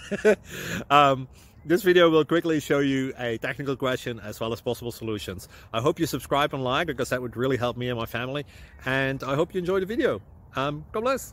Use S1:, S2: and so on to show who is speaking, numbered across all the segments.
S1: um, this video will quickly show you a technical question as well as possible solutions. I hope you subscribe and like, because that would really help me and my family. And I hope you enjoy the video. God bless.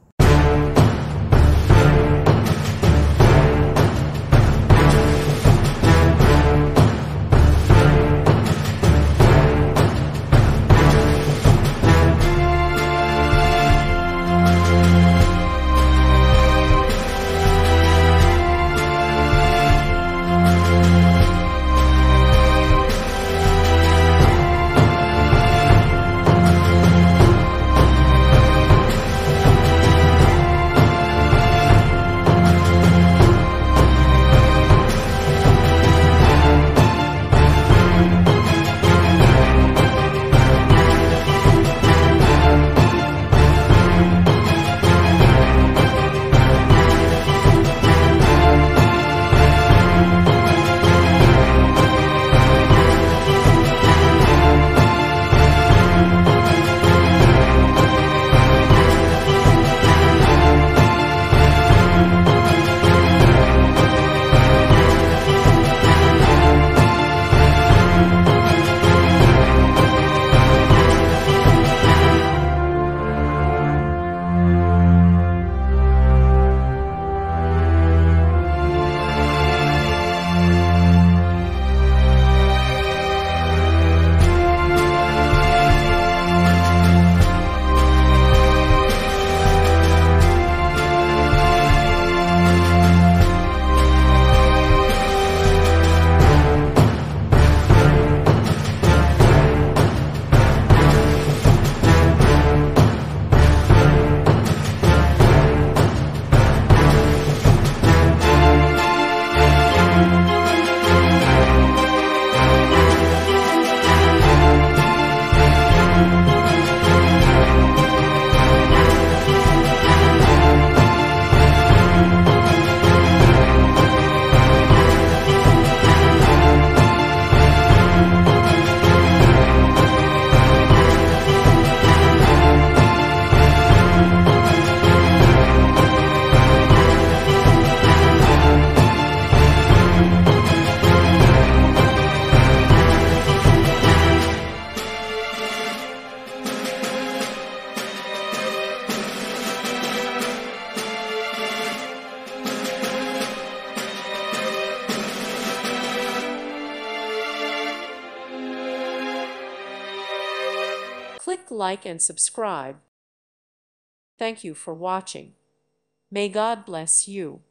S2: Click like and subscribe. Thank you for watching. May God bless you.